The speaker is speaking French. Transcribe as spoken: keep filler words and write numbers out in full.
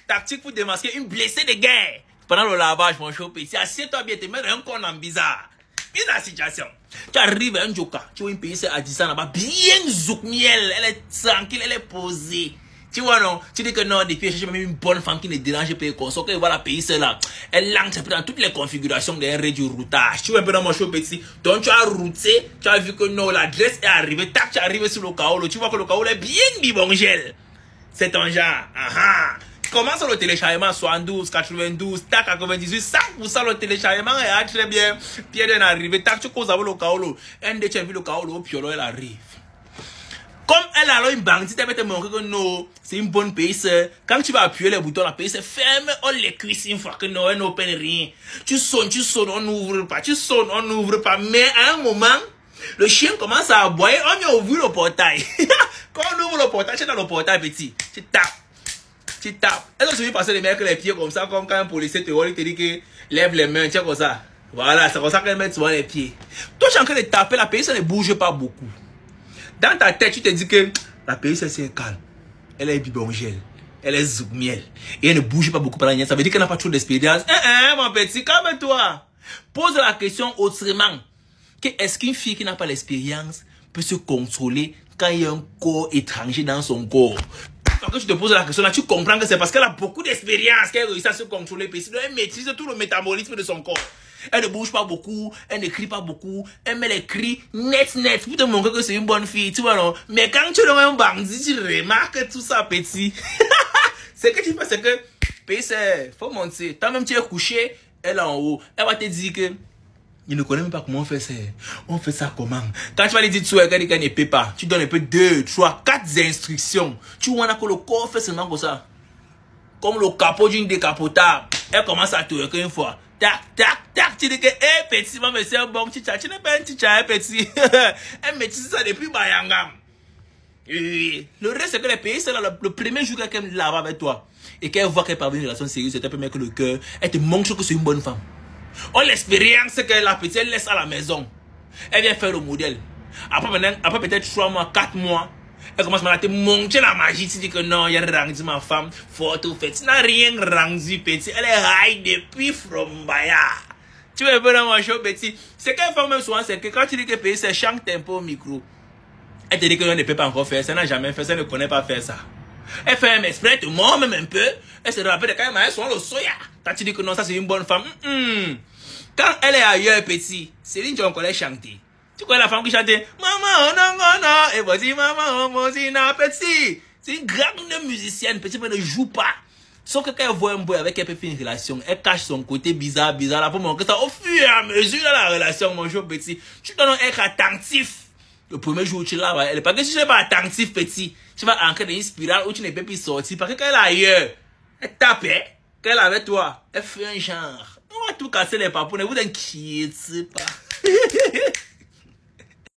Tactique pour démasquer une blessée de guerre. Pendant le lavage, mon chaud petit, assieds-toi bien, te mets un con en bizarre. Bizarre situation. Tu arrives à un joka, tu vois une pays à dix ans là-bas, bien zouk miel, elle est tranquille, elle est posée. Tu vois non, tu dis que non, depuis je cherche même une bonne femme qui ne dérange pas les consorts, que voilà pays là, elle lance dans toutes les configurations des raies du routage. Tu vois un peu dans mon chaud petit, donc tu as routé, tu as vu que non, l'adresse est arrivée, tac, tu es arrivé sur le kaolo, tu vois que le kaolo est bien bibongel. C'est ton genre, aha. Commence le téléchargement soixante-douze, quatre-vingt-douze, tac, quatre-vingt-dix-huit, cent pour cent le téléchargement est ah, très bien. Pierre est arrivé, tac, tu causes avec le kaolo. Un des tu as vu le kaolo, piolo, elle arrive. Comme elle a une bandite, elle va te montrer que non, c'est une bonne pays. Quand tu vas appuyer les boutons, la pays se ferme, on les cuisse une fois que non, elle n'open rien. Tu sonnes, tu sonnes, on n'ouvre pas, tu sonnes, on n'ouvre pas. Mais à un moment, le chien commence à aboyer, on a ouvert le portail. Quand on ouvre le portail, tu es dans le portail petit, tu tapes. Tu tapes. Est-ce que tu veux passer les mecs les pieds comme ça, comme quand un policier te voit, il te dit que lève les mains, tiens comme ça. Voilà, c'est comme ça qu'elle met souvent les pieds. Toi, tu es en train de taper, la pays, ça ne bouge pas beaucoup. Dans ta tête, tu te dis que la pays, c'est calme. Elle est bibongel. Elle est zoukmiel. Et elle ne bouge pas beaucoup pendant la nuit. Ça veut dire qu'elle n'a pas trop d'expérience. Hein, hein, mon petit, calme-toi. Pose la question autrement. Est-ce qu'une fille qui n'a pas l'expérience peut se contrôler quand il y a un corps étranger dans son corps? Quand tu te poses la question là, tu comprends que c'est parce qu'elle a beaucoup d'expérience qu'elle réussit à se contrôler. Elle maîtrise tout le métabolisme de son corps. Elle ne bouge pas beaucoup, elle ne crie pas beaucoup, elle met les cris net net pour te montrer que c'est une bonne fille, tu vois non. Mais quand tu es un bandit, tu remarques tout ça petit. Ce que tu fais, c'est que, il faut monter. Toi-même tu es couché, elle est en haut. Elle va te dire que il ne connaît même pas comment on fait ça. On fait ça comment? Quand tu vas lui dire tu es ne peut pas, tu donnes un peu deux, trois, quatre instructions. Tu vois que le corps fait seulement comme ça. Comme le capot d'une décapotable. Elle commence à tourner une fois. Tac, tac, tac. Tu dis que, eh, petit, maman, c'est un bon chicha. Tu n'es pas un chicha, petit. Elle maîtrise ça depuis Bayangam. Oui. Le reste, c'est que les pays, c'est là, le, le premier jour qu'elle lave avec toi. Et qu'elle voit qu'elle parvient une relation sérieuse, c'est un peu mieux que le cœur. Elle te montre que c'est une bonne femme. On l'expérience que la petite, elle laisse à la maison. Elle vient faire le modèle. Après, après peut-être trois mois, quatre mois, elle commence à te montrer la magie. Tu dis que non, il y a rendu ma femme. Photo fait. Tu n'as rien rendu, petit. Elle est high depuis from Baya. Tu veux voir mon show, petit. Ce qu'elle fait même souvent, c'est que quand tu dis que petit, c'est chante tempo micro. Elle te dit que non, ne peut pas encore faire ça. Elle n'a jamais fait ça. Elle ne connaît pas faire ça. Elle fait un esprit, elle te montre même un peu. Elle se rappelle de quand elle sont le soya. Quand tu dis que non, ça c'est une bonne femme. Mm -mm. Quand elle est ailleurs, petit, Céline Dion connaît chanter. Tu connais la femme qui chantait maman, non, non, non. Et voici maman, voici non, petit. C'est une grande musicienne, petit, mais elle ne joue pas. Sauf que quand elle voit un boy avec elle peut faire une relation, elle cache son côté bizarre, bizarre, là, pour montrer ça au fur et à mesure de la relation, mon jour, petit. Tu dois être attentif. Le premier jour où tu l'as, elle est pas que si tu n'es pas attentif, petit. Tu vas entrer dans une spirale où tu ne peux plus sortir. Parce que quand elle est ailleurs, elle tape, quand elle est avec toi, elle fait un genre. On va tout casser les papous, ne vous inquiétez pas.